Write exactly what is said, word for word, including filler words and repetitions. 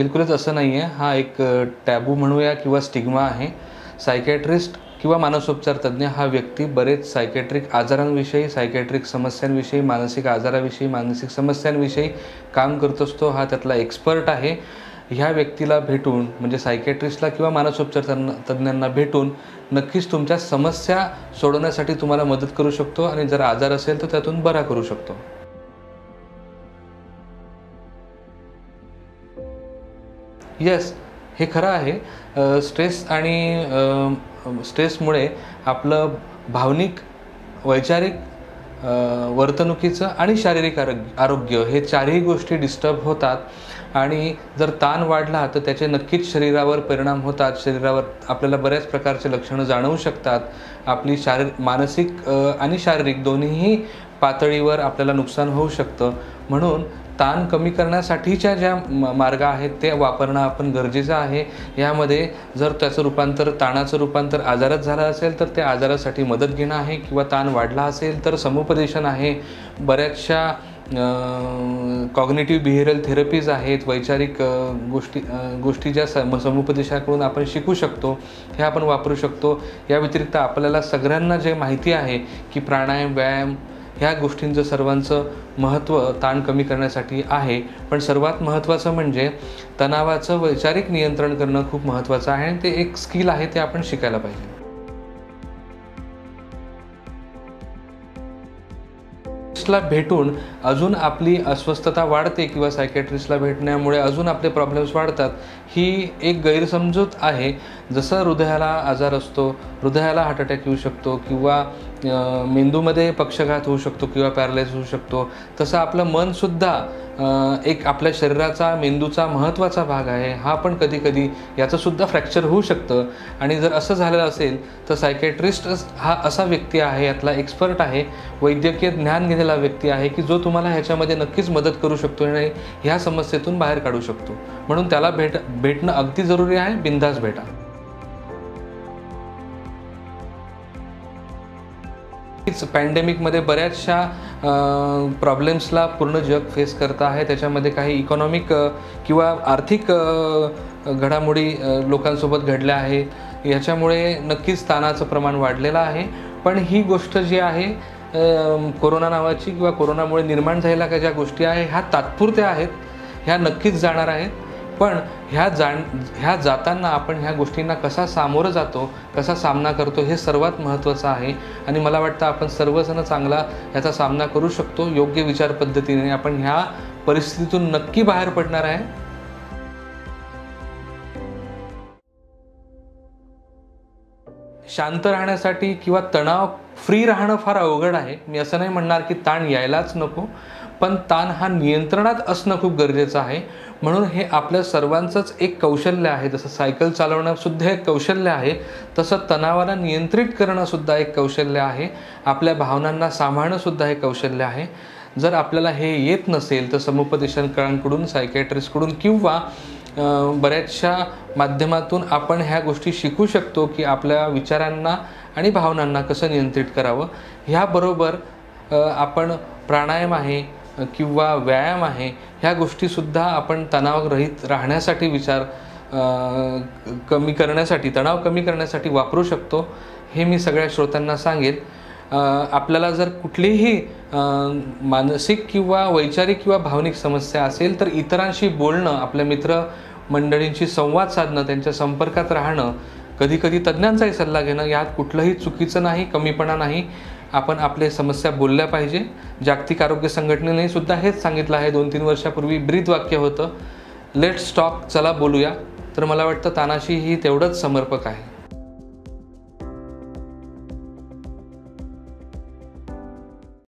बिलकुलच असं नाही आहे. हा एक टॅबू म्हणूया किंवा स्टिग्मा आहे. सायकॅट्रिस्ट किंवा मानसोपचार तज्ज्ञ हा व्यक्ती बरेच सायकॅट्रिक आजारांविषयी, सायकॅट्रिक समस्यांविषयी, मानसिक आजाराविषयी, मानसिक समस्यांविषयी काम करत असतो. हा त्यातला एक्सपर्ट आहे. ह्या व्यक्तीला भेटून म्हणजे सायकॅट्रिस्टला किंवा मानसोपचार तज्ज्ञांना भेटून नक्कीच तुमच्या समस्या सोडवण्यासाठी तुम्हाला मदत करू शकतो आणि जर आजार असेल तर त्यातून बरा करू शकतो. येस, हे खरं आहे. स्ट्रेस आणि स्ट्रेसमुळे आपलं भावनिक, वैचारिक, वर्तणुकीचं आणि शारीरिक आरोग्य आरोग्य हे चारही गोष्टी डिस्टर्ब होतात आणि जर ताण वाढला तर त्याचे नक्कीच शरीरावर परिणाम होतात. शरीरावर आपल्याला बऱ्याच प्रकारचे लक्षणं जाणवू शकतात. आपली शारीर मानसिक आणि शारीरिक दोन्हीही पातळीवर आपल्याला नुकसान होऊ शकतं. म्हणून ताण कमी करण्यासाठीच्या ज्या मार्ग आहेत ते वापरणं आपण गरजेचं आहे. यामध्ये जर त्याचं रूपांतर ताणाचं रूपांतर आजारात झालं असेल तर त्या आजारासाठी मदत घेणं आहे किंवा ताण वाढला असेल तर समुपदेशन आहे. बऱ्याचशा कॉग्निटिव्ह बिहेवियरल थेरपीज आहेत. वैचारिक गोष्टी गोष्टी ज्या सम समुपदेशाकडून आपण शिकू शकतो हे आपण वापरू शकतो. या व्यतिरिक्त आपल्याला सगळ्यांना जे माहिती आहे की प्राणायाम, व्यायाम ह्या गोष्टींचं सर्वांचं महत्त्व ताण कमी करण्यासाठी आहे. पण सर्वात महत्त्वाचं म्हणजे तणावाचं वैचारिक नियंत्रण करणं खूप महत्त्वाचं आहे आणि ते एक स्किल आहे, ते आपण शिकायला पाहिजे. ला भेटून अजून आपली अस्वस्थता वाढते किंवा सायकॅट्रिस्टला भेटण्यामुळे अजून आपले प्रॉब्लेम्स वाढतात ही एक गैरसमजूत आहे. जसं हृदयाला आजार असतो, हृदयाला हार्ट अटॅक येऊ शकतो किंवा मेंदूमध्ये पक्षाघात होऊ शकतो किंवा पॅरालाइज होऊ शकतो, तसं आपलं मनसुद्धा एक आपल्या शरीराचा, मेंदूचा महत्त्वाचा भाग आहे. हा पण कधी कधी याचंसुद्धा फ्रॅक्चर होऊ शकतं आणि जर असं झालेलं असेल तर सायकॅट्रिस्ट हा असा व्यक्ती आहे, यातला एक्सपर्ट आहे, वैद्यकीय ज्ञान घेतलेला व्यक्ती आहे की जो तुम्हाला ह्याच्यामध्ये नक्कीच मदत करू शकतो आणि ह्या समस्येतून बाहेर काढू शकतो. म्हणून त्याला भेट भेटणं अगदी जरुरी आहे. बिनधास्त भेटा. पॅन्डेमिकमध्ये बऱ्याचशा प्रॉब्लेम्सला पूर्ण जग फेस करत आहे. त्याच्यामध्ये काही इकॉनॉमिक किंवा आर्थिक घडामोडी लोकांसोबत घडल्या आहे. याच्यामुळे नक्कीच ताणाचं प्रमाण वाढलेलं आहे. पण ही गोष्ट जी आहे कोरोना नावाची किंवा कोरोनामुळे निर्माण झालेल्या काही ज्या गोष्टी आहे ह्या तात्पुरत्या आहेत, ह्या नक्कीच जाणार आहेत. पण ह्या जाण ह्या जाताना आपण ह्या गोष्टींना कसा सामोरं जातो, कसा सामना करतो हे सर्वात महत्त्वाचं आहे. आणि मला वाटतं आपण सर्वजण चांगला ह्याचा सामना करू शकतो. योग्य विचार पद्धतीने आपण ह्या परिस्थितीतून नक्की बाहेर पडणार आहे. शांत राहण्यासाठी किंवा तणाव फ्री राहणं फार अवघड आहे. मी असं नाही म्हणणार की ताण यायलाच नको, पण ताण हा नियंत्रणात असणं खूप गरजेचं आहे. म्हणून हे आपल्या सर्वांचंच एक कौशल्य आहे. जसं सायकल चालवणंसुद्धा एक कौशल्य आहे, तसं तणावाला नियंत्रित करणंसुद्धा एक कौशल्य आहे. आपल्या भावनांना सांभाळणंसुद्धा एक कौशल्य आहे. जर आपल्याला हे येत नसेल तर समुपदेशकांकडून, सायकॅट्रिस्टकडून किंवा बऱ्याचशा माध्यमातून आपण ह्या गोष्टी शिकू शकतो की आपल्या विचारांना आणि भावनांना कसं नियंत्रित करावं. ह्याबरोबर आपण प्राणायाम आहे किंवा व्यायाम आहे ह्या गोष्टीसुद्धा आपण तणावरहित राहण्यासाठी, विचार कमी करण्यासाठी, तणाव कमी करण्यासाठी वापरू शकतो. हे मी सगळ्या श्रोत्यांना सांगेल. आपल्याला जर कुठलीही मानसिक किंवा वैचारिक किंवा भावनिक समस्या असेल तर इतरांशी बोलणं, आपल्या मित्र मंडळींशी संवाद साधणं, त्यांच्या संपर्कात राहणं, कधीकधी तज्ज्ञांचाही सल्ला घेणं, यात कुठलंही चुकीचं नाही, कमीपणा नाही. आपण आपले समस्या बोलल्या पाहिजे. जागतिक आरोग्य संघटनेने सुद्धा हेच सांगितलं आहे. दोन तीन वर्षापूर्वी ब्रीद वाक्य होतं, लेट्स टॉक, चला बोलूया. तर मला वाटतं तानाशी ही तेवढंच समर्पक आहे.